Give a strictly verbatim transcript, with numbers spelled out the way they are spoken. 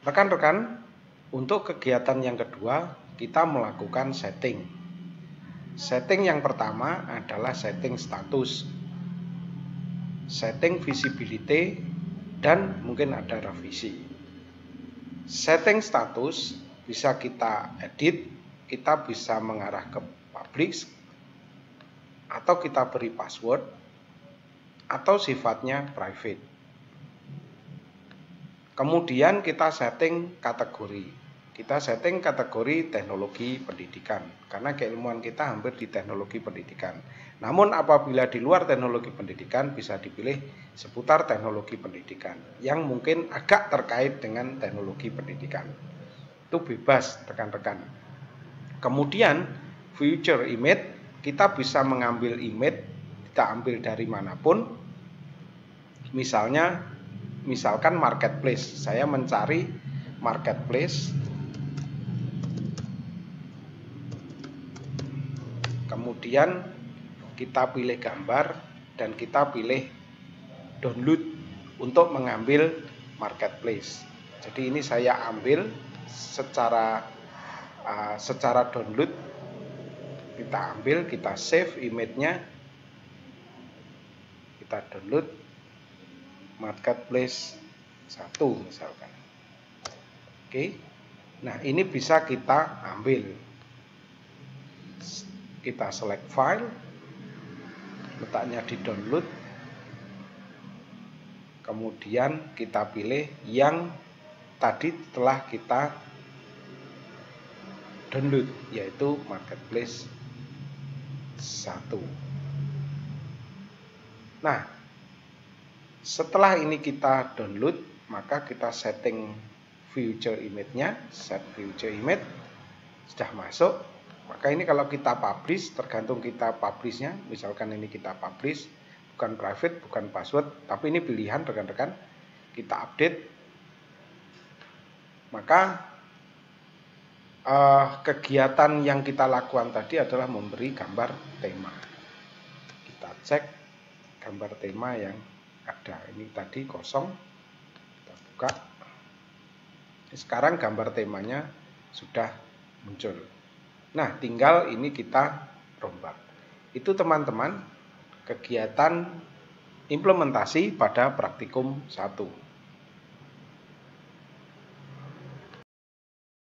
Rekan-rekan, untuk kegiatan yang kedua, kita melakukan setting. Setting yang pertama adalah setting status, setting visibility, dan mungkin ada revisi. Setting status bisa kita edit, kita bisa mengarah ke publish, atau kita beri password, atau sifatnya private. Kemudian kita setting kategori. Kita setting kategori teknologi pendidikan, karena keilmuan kita hampir di teknologi pendidikan. Namun apabila di luar teknologi pendidikan bisa dipilih seputar teknologi pendidikan yang mungkin agak terkait dengan teknologi pendidikan. Itu bebas rekan-rekan. Kemudian future image, kita bisa mengambil image, kita ambil dari manapun. Misalnya misalkan marketplace, saya mencari marketplace, kemudian kita pilih gambar dan kita pilih download untuk mengambil marketplace. Jadi ini saya ambil secara uh, secara download, kita ambil, kita save image-nya, kita download marketplace satu misalkan. Oke. Nah, ini bisa kita ambil. Kita select file, letaknya di download. Kemudian kita pilih yang tadi telah kita download, yaitu marketplace satu. Nah, setelah ini kita download, maka kita setting future image-nya, set future image, sudah masuk. Maka ini kalau kita publish, tergantung kita publish-nya, misalkan ini kita publish, bukan private, bukan password, tapi ini pilihan rekan-rekan, kita update. Maka eh, kegiatan yang kita lakukan tadi adalah memberi gambar tema. Kita cek gambar tema yang ada, ini tadi kosong, kita buka. Sekarang gambar temanya sudah muncul. Nah, tinggal ini kita rombak. Itu teman-teman kegiatan implementasi pada praktikum satu.